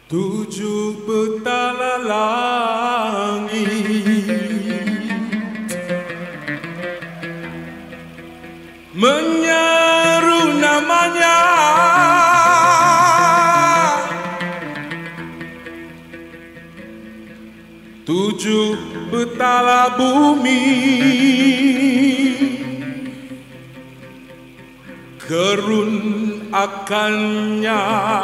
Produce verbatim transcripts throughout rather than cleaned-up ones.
Tujuh petala langit menyeru namanya, tujuh petala bumi gerun akannya.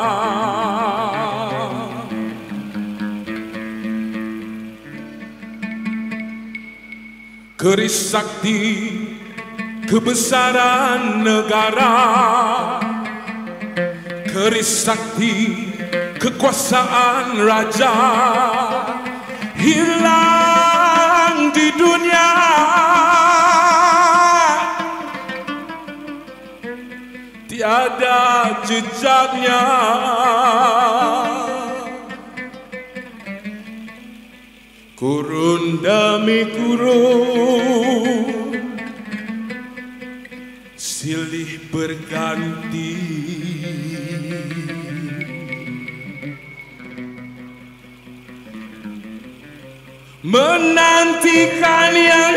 Keris Sakti kebesaran negara, keris Sakti kekuasaan raja, hilang di dunia. Tiada jejaknya. Kurun demi kurun silih berganti, menantikan yang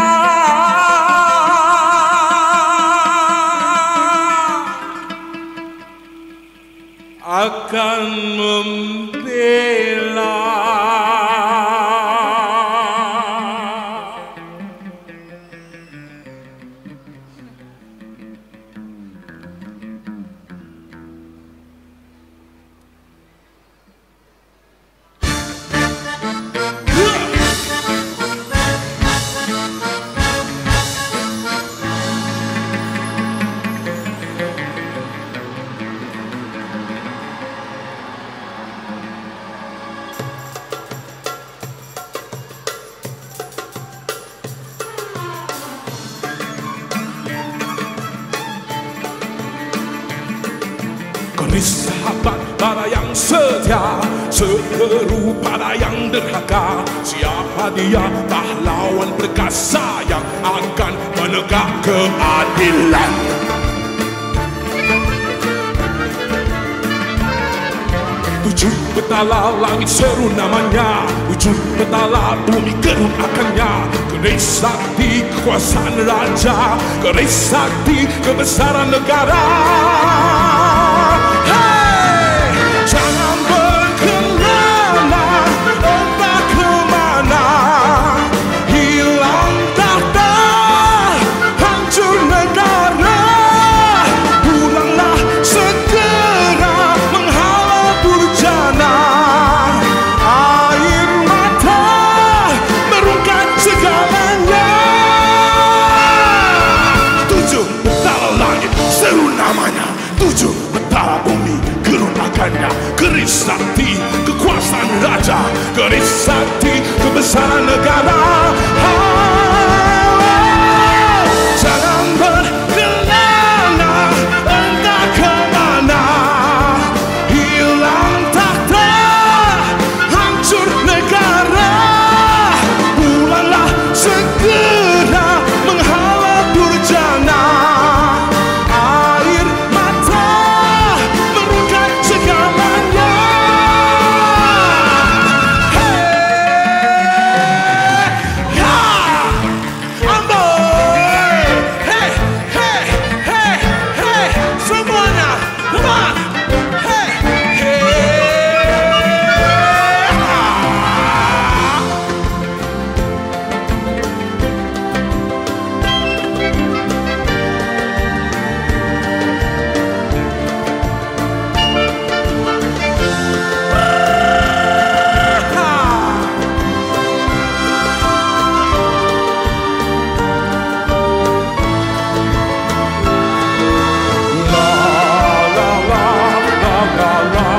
akan membela. Keris sahabat pada yang setia, seteru pada yang derhaka. Siapa dia pahlawan perkasa yang akan menegak keadilan? Tujuh petala langit seru namanya, tujuh petala bumi gerun akannya. Keris Sakti kekuasaan raja, keris Sakti kebesaran negara. Jangan berkelana, entah kemana, hilang tahta, hancur negara. Pulanglah segera menghalau durjana. Air mata merungkat segalanya. Tujuh petala langit seru namanya, tujuh petala bumi gerun akannya. Keris Sakti kekuasaan raja, keris Sakti kebesaran negara. Oh, jangan berkelana, entah kemana, hilang tahta, hancur negara. Pulanglah segera menghalau durjana. Air mata merungkat segalanya. Hey, ya, amboi, hey, hey, hey, hey, semuanya, come on, hey, la la la la la la.